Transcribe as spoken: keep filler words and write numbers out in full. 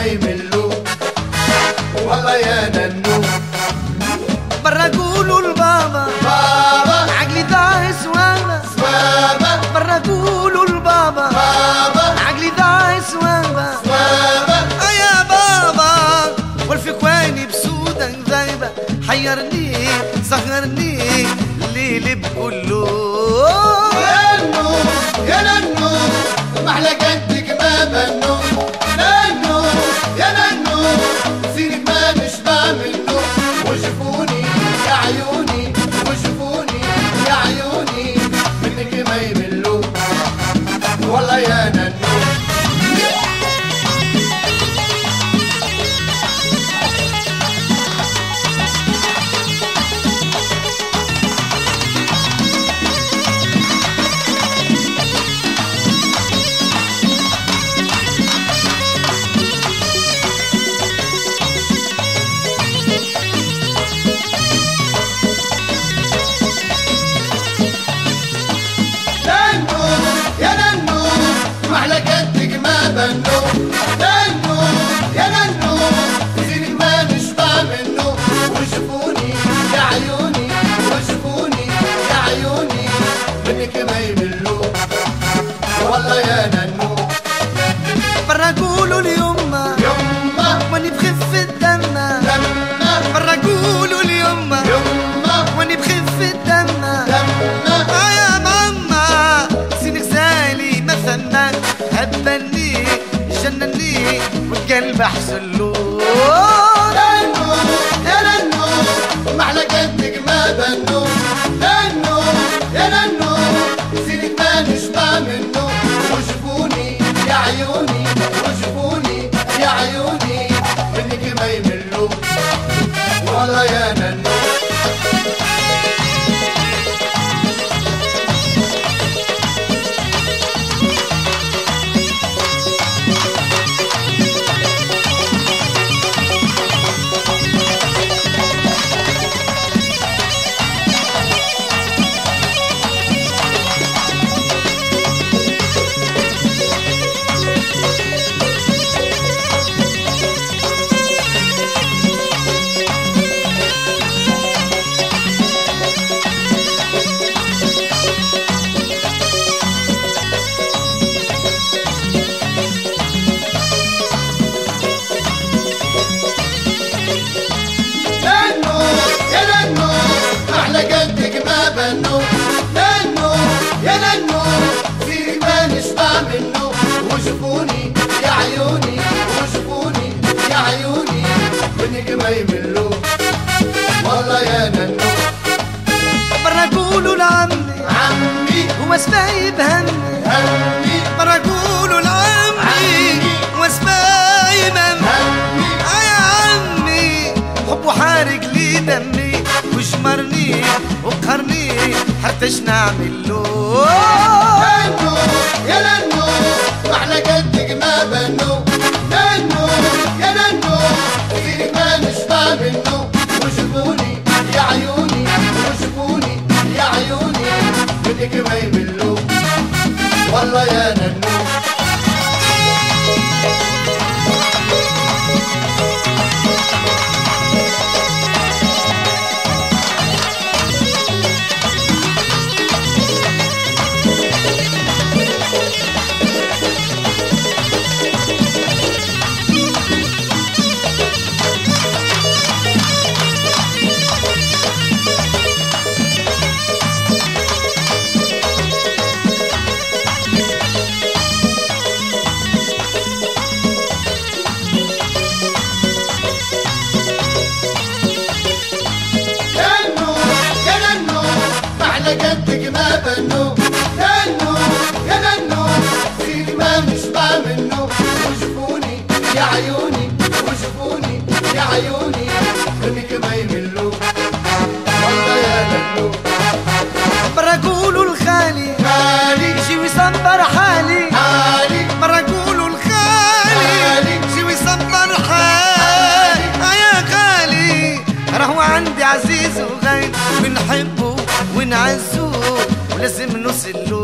يملوا والله يا ننو. برا قولوا لبابا بابا عقلي ضاع سوابا سوابا، برا قولوا لبابا بابا عقلي ضاع سوابا سوابا. آه يا بابا والفكواني بسودك ذايبة، حيرني سهرني الليل بكله. يا ننو يا ننو محلى قدك ما بنو. ننو يا ننو سيرك ما نشبع منه. وشوفوني يا عيوني وشوفوني يا عيوني منك ما يملوا والله يا ننو. ننو ننو يا ننو سيرك ما نشبع منه. وشوفوني يا عيوني وشوفوني يا عيوني منك ما يملوا والله يا ننو. برا قولوا اليما يما واني بخف الدم، لما برا قولوا اليما يما واني بخف الدم. لما آه يا ماما سينك زالي ما ثمك، هبني جنني والقلب احسن له. ننو يا ننو محلى قدك ما بنو. ننو يا ننو سيرك ما نشبع منه. وشوفوني يا عيوني وشوفوني يا عيوني منك ما يملوا والله يا ننو. ننو يا ننو سيرك ما نشبع منه. وشوفوني يا عيوني وشوفوني يا عيوني منك ما يملوا والله يا ننو. برا قولوا لعمي عمي هو سبايب همي، همي برا قولوا لعمي هو سبايب همي. همي آه يا عمي حبه حارق لي دمي وشمرني وقهرني حتى ايش نعمل له. ننو يا ننو محلى قدك ما بنو. ننو يا ننو سيرك ما نشبع منه. وشوفوني يا عيوني وشوفوني يا عيوني منك ما يملوا والله يا ننو. قدك ما بنو. ننو يا ننو سيرك ما نشبع منه. وشوفوني يا عيوني وشوفوني يا عيوني منك ما يملوا والله يا ننو. برا قولوا الخالي خالي يجي ويصبر حالي، حالي برا قولوا الخالي يجي ويصبر حالي. آه يا خالي راهو عندي عزيز وغالي، بنحبه ونعزوه ولازم نوصل له.